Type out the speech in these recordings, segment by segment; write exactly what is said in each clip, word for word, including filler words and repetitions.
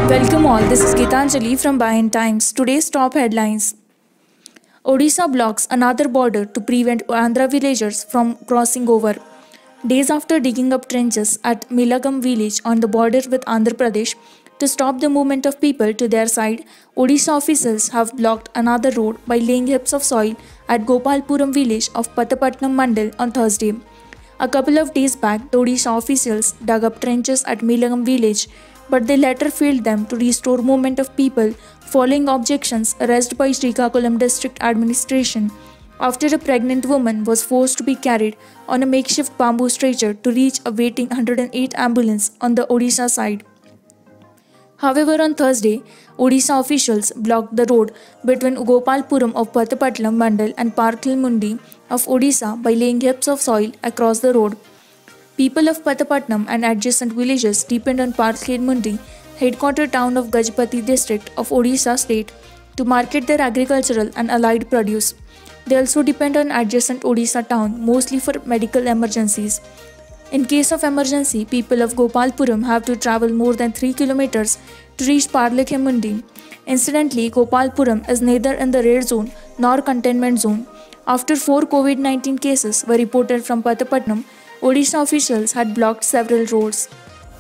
Welcome all, this is Gitanjali from Bayan Times. Today's top headlines. Odisha blocks another border to prevent Andhra villagers from crossing over. Days after digging up trenches at Milagam village on the border with Andhra Pradesh to stop the movement of people to their side, Odisha officials have blocked another road by laying heaps of soil at Gopalpuram village of Patapatnam Mandal on Thursday. A couple of days back, the Odisha officials dug up trenches at Milagam village, but they later failed them to restore movement of people following objections raised by Srikakulam district administration after a pregnant woman was forced to be carried on a makeshift bamboo stretcher to reach a waiting one hundred eight ambulance on the Odisha side. However, on Thursday, Odisha officials blocked the road between Gopalpuram of Patapatlam Mandal and Parthil Mundi of Odisha by laying heaps of soil across the road. People of Patapatnam and adjacent villages depend on Parthil Mundi, headquarter town of Gajapati district of Odisha state, to market their agricultural and allied produce. They also depend on adjacent Odisha town mostly for medical emergencies. In case of emergency, people of Gopalpuram have to travel more than three kilometers to reach Parthil Mundi. Incidentally, Gopalpuram is neither in the red zone nor containment zone. After four COVID nineteen cases were reported from Patapatnam, Odisha officials had blocked several roads.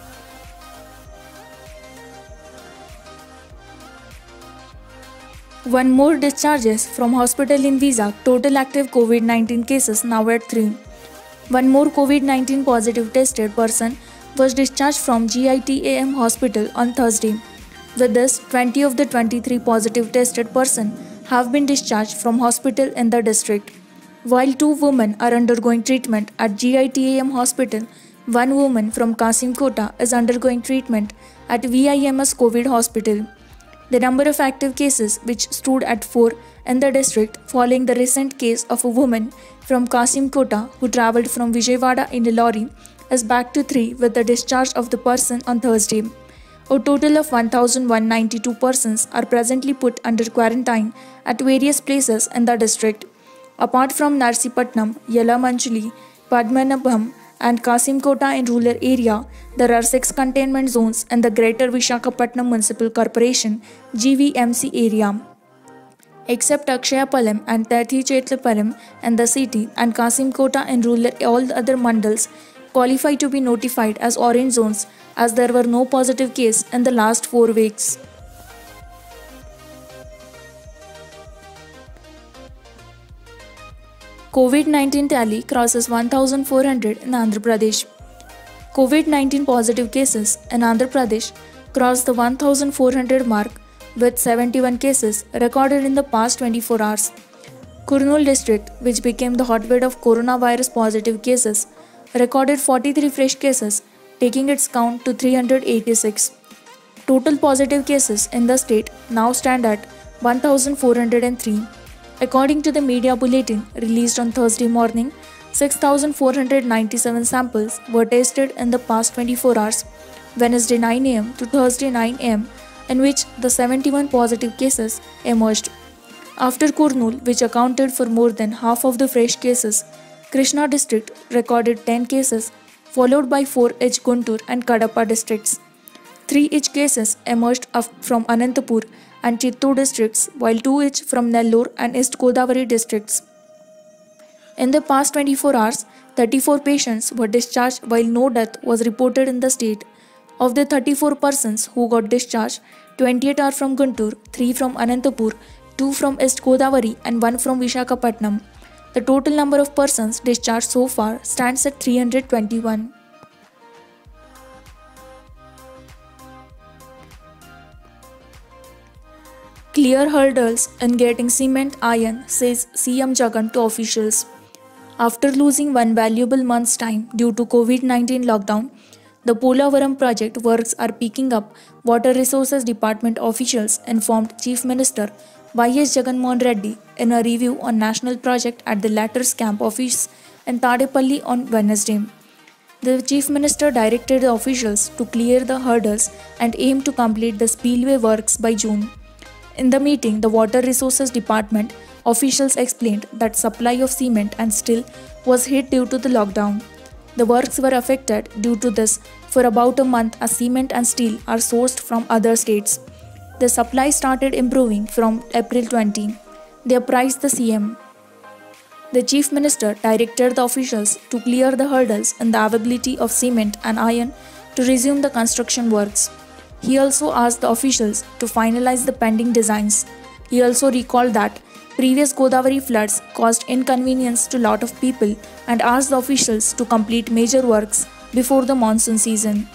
One more discharges from hospital in Vizag, total active COVID nineteen cases now at three. One more COVID nineteen positive tested person was discharged from G I T A M hospital on Thursday. With this, twenty of the twenty-three positive tested person have been discharged from hospital in the district. While two women are undergoing treatment at G I T A M hospital, one woman from Kasimkota is undergoing treatment at V I M S COVID hospital. The number of active cases, which stood at four in the district following the recent case of a woman from Kasimkota who travelled from Vijayawada in a lorry, is back to three with the discharge of the person on Thursday. A total of one thousand one hundred ninety-two persons are presently put under quarantine at various places in the district. Apart from Narsipatnam, Yelamanchili, Padmanabham and Kasimkota in rural area, there are six containment zones in the Greater Visakhapatnam Municipal Corporation G V M C area. Except Akshayapalam and Tirthichetrapalam in the city and Kasimkota in rural, all the other mandals qualify to be notified as orange zones as there were no positive cases in the last four weeks. COVID nineteen tally crosses one thousand four hundred in Andhra Pradesh. COVID nineteen positive cases in Andhra Pradesh crossed the one thousand four hundred mark with seventy-one cases recorded in the past twenty-four hours. Kurnool district, which became the hotbed of coronavirus positive cases, recorded forty-three fresh cases, taking its count to three hundred eighty-six. Total positive cases in the state now stand at one thousand four hundred three. According to the media bulletin released on Thursday morning, six thousand four hundred ninety-seven samples were tested in the past twenty-four hours, Wednesday nine a m to Thursday nine a m, in which the seventy-one positive cases emerged. After Kurnool, which accounted for more than half of the fresh cases, Krishna district recorded ten cases, followed by four each Guntur and Kadapa districts. Three each cases emerged from Anantapur and Chittoor districts, while two each from Nellore and East Godavari districts. In the past twenty-four hours, thirty-four patients were discharged while no death was reported in the state. Of the thirty-four persons who got discharged, twenty-eight are from Guntur, three from Anantapur, two from East Godavari and one from Visakhapatnam. The total number of persons discharged so far stands at three hundred twenty-one. Clear hurdles in getting cement iron, says C M Jagan to officials. After losing one valuable month's time due to COVID nineteen lockdown, the Polavaram project works are picking up, Water Resources Department officials informed Chief Minister Y S Jaganmohan Reddy in a review on national project at the latter's camp office in Tadepalli on Wednesday. The Chief Minister directed the officials to clear the hurdles and aim to complete the spillway works by June. In the meeting, the Water Resources Department officials explained that supply of cement and steel was hit due to the lockdown. The works were affected due to this For about a month, as cement and steel are sourced from other states. The supply started improving from April twentieth. They apprised the C M. The Chief Minister directed the officials to clear the hurdles in the availability of cement and iron to resume the construction works. He also asked the officials to finalize the pending designs. He also recalled that previous Godavari floods caused inconvenience to a lot of people and asked the officials to complete major works before the monsoon season.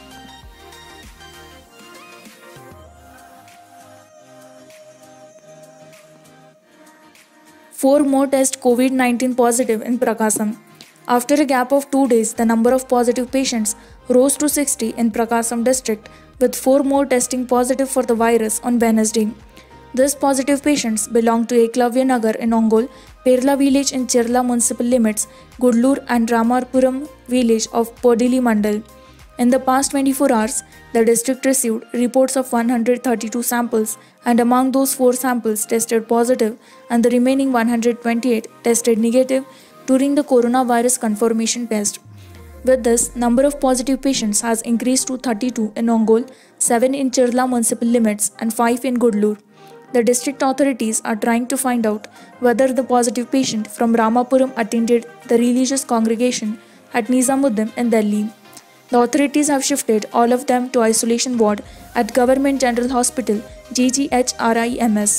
Four more test COVID nineteen positive in Prakasam. After a gap of two days, the number of positive patients rose to sixty in Prakasam district, with four more testing positive for the virus on Wednesday. These positive patients belong to Eklavya Nagar in Ongole, Perla village in Chirla municipal limits, Gudlur and Ramarpuram village of Podili Mandal. In the past twenty-four hours, the district received reports of one hundred thirty-two samples, and among those four samples tested positive and the remaining one hundred twenty-eight tested negative during the coronavirus confirmation test. With this, number of positive patients has increased to thirty-two in Ongole, seven in Chirla municipal limits and five in Gudlur. The district authorities are trying to find out whether the positive patient from Ramapuram attended the religious congregation at Nizamuddin in Delhi. The authorities have shifted all of them to isolation ward at Government General Hospital, G G H R I M S.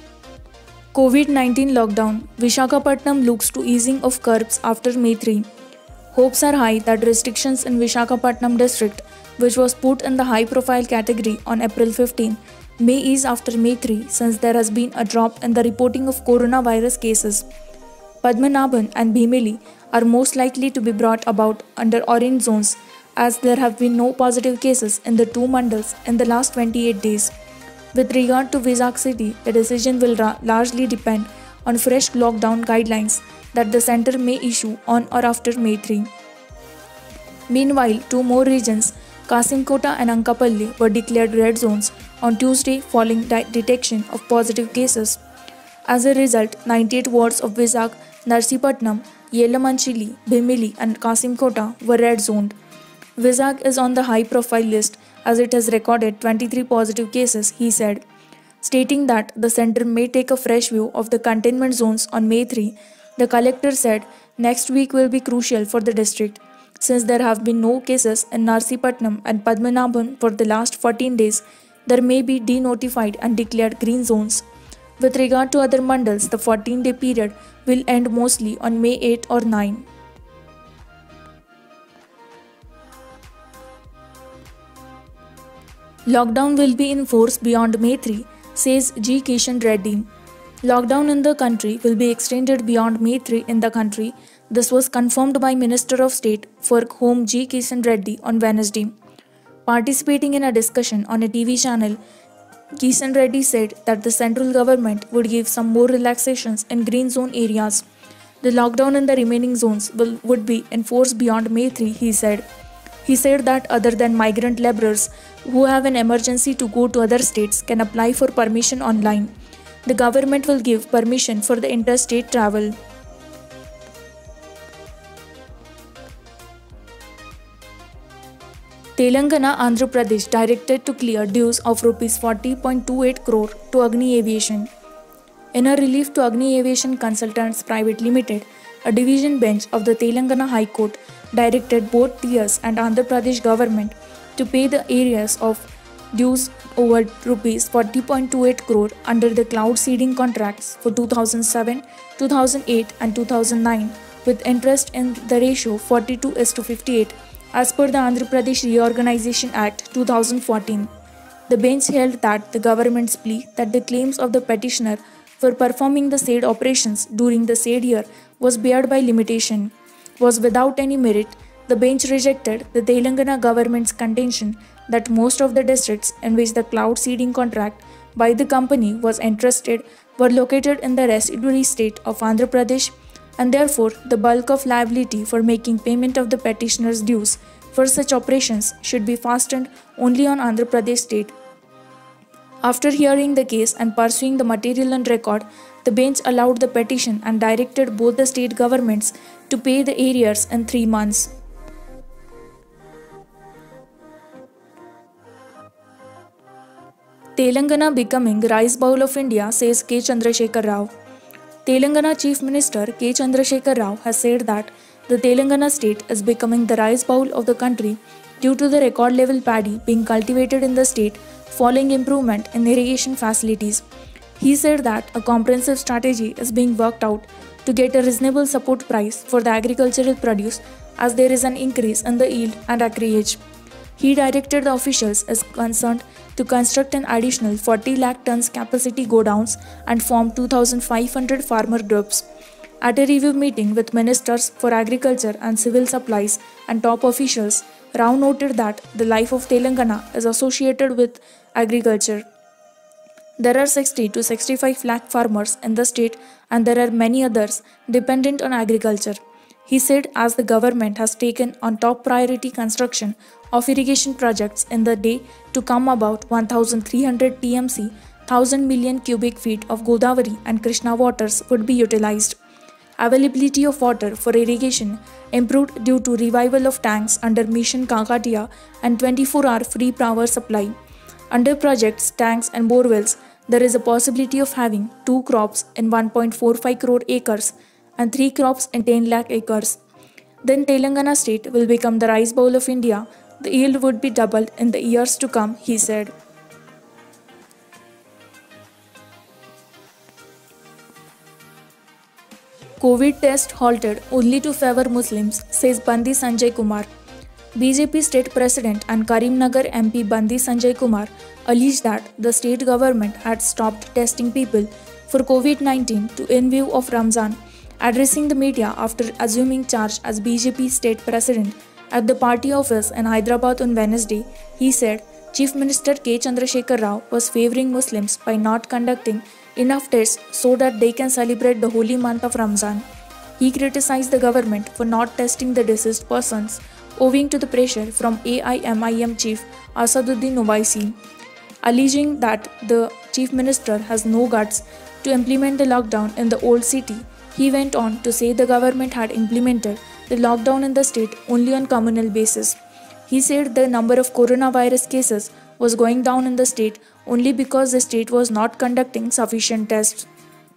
COVID nineteen lockdown. Visakhapatnam looks to easing of curbs after May third. Hopes are high that restrictions in Visakhapatnam district, which was put in the high-profile category on April fifteenth, may ease after May third since there has been a drop in the reporting of coronavirus cases. Padmanabhan and Bhimeli are most likely to be brought about under orange zones, as there have been no positive cases in the two mandals in the last twenty-eight days. With regard to Vizag city, the decision will ra- largely depend on fresh lockdown guidelines that the centre may issue on or after May third. Meanwhile, two more regions, Kasimkota and Ankapalli, were declared red zones on Tuesday following di- detection of positive cases. As a result, ninety-eight wards of Vizag, Narsipatnam, Yelamanchili, Bhimili and Kasimkota were red zoned. Vizag is on the high-profile list as it has recorded twenty-three positive cases, he said. Stating that the centre may take a fresh view of the containment zones on May third, the collector said next week will be crucial for the district, since there have been no cases in Narsipatnam and Padmanabhan for the last fourteen days. There may be denotified and declared green zones. With regard to other mandals, the fourteen-day period will end mostly on May eighth or ninth. Lockdown will be in force beyond May third, says G. Kishan Reddy. Lockdown in the country will be extended beyond May third in the country. This was confirmed by Minister of State for Home G. Kishan Reddy on Wednesday. Participating in a discussion on a T V channel, Kishan Reddy said that the central government would give some more relaxations in green zone areas. The lockdown in the remaining zones will, would be enforced beyond May third, he said. He said that other than migrant laborers who have an emergency to go to other states can apply for permission online. The government will give permission for the interstate travel. Telangana Andhra Pradesh directed to clear dues of rupees forty point two eight crore to Agni Aviation. In a relief to Agni Aviation Consultants Private Limited, a division bench of the Telangana High Court directed both T S and Andhra Pradesh government to pay the areas of dues over rupees forty point two eight crore under the cloud seeding contracts for two thousand seven, two thousand eight and two thousand nine with interest in the ratio forty-two is to fifty-eight as per the Andhra Pradesh Reorganization Act two thousand fourteen. The bench held that the government's plea that the claims of the petitioner for performing the said operations during the said year was barred by limitation was without any merit. The bench rejected the Telangana government's contention that most of the districts in which the cloud seeding contract by the company was entrusted were located in the residuary state of Andhra Pradesh, and therefore the bulk of liability for making payment of the petitioner's dues for such operations should be fastened only on Andhra Pradesh state. After hearing the case and pursuing the material on record, the bench allowed the petition and directed both the state governments to pay the arrears in three months. Telangana becoming rice bowl of India, says K. Chandrasekhar Rao. Telangana Chief Minister K. Chandrasekhar Rao has said that the Telangana state is becoming the rice bowl of the country due to the record level paddy being cultivated in the state following improvement in irrigation facilities. He said that a comprehensive strategy is being worked out to get a reasonable support price for the agricultural produce as there is an increase in the yield and acreage. He directed the officials as concerned to construct an additional forty lakh tons capacity godowns and form two thousand five hundred farmer groups. At a review meeting with ministers for agriculture and civil supplies and top officials, Rao noted that the life of Telangana is associated with agriculture. There are sixty to sixty-five lakh farmers in the state and there are many others dependent on agriculture. He said as the government has taken on top priority construction of irrigation projects in the day to come about one thousand three hundred T M C, one thousand million cubic feet of Godavari and Krishna waters would be utilized. Availability of water for irrigation improved due to revival of tanks under Mission Kakatiya and twenty-four hour free power supply. Under projects, tanks and borewells, there is a possibility of having two crops in one point four five crore acres and three crops in ten lakh acres. Then Telangana state will become the rice bowl of India. The yield would be doubled in the years to come, he said. COVID test halted only to favor Muslims, says Bandi Sanjay Kumar. B J P state president and Karimnagar M P Bandi Sanjay Kumar alleged that the state government had stopped testing people for COVID nineteen to in view of Ramzan. Addressing the media after assuming charge as B J P state president at the party office in Hyderabad on Wednesday, he said Chief Minister K. Chandrasekhar Rao was favoring Muslims by not conducting enough tests so that they can celebrate the holy month of Ramzan. He criticized the government for not testing the deceased persons owing to the pressure from A I M I M chief Asaduddin Owaisi. Alleging that the chief minister has no guts to implement the lockdown in the old city, he went on to say the government had implemented the lockdown in the state only on communal basis. He said the number of coronavirus cases was going down in the state only because the state was not conducting sufficient tests.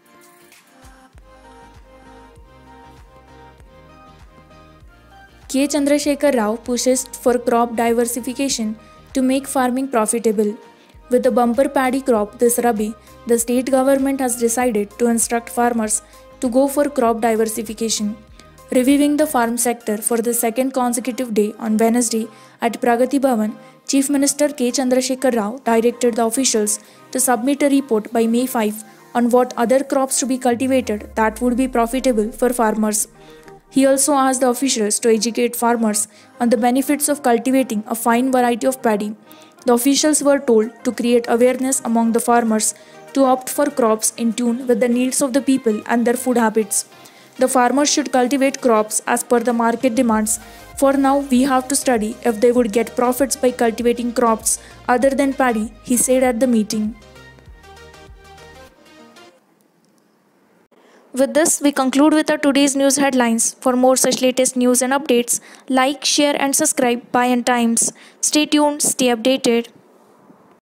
K. Chandrasekhar Rao pushes for crop diversification to make farming profitable. With the bumper paddy crop this Rabi, the state government has decided to instruct farmers to go for crop diversification. Reviewing the farm sector for the second consecutive day on Wednesday at Pragati Bhavan, Chief Minister K. Chandrasekhar Rao directed the officials to submit a report by May fifth on what other crops to be cultivated that would be profitable for farmers. He also asked the officials to educate farmers on the benefits of cultivating a fine variety of paddy. The officials were told to create awareness among the farmers to opt for crops in tune with the needs of the people and their food habits. The farmers should cultivate crops as per the market demands. For now, we have to study if they would get profits by cultivating crops other than paddy, he said at the meeting. With this, we conclude with our today's news headlines. For more such latest news and updates, like, share and subscribe Bhayan Times. Stay tuned, stay updated.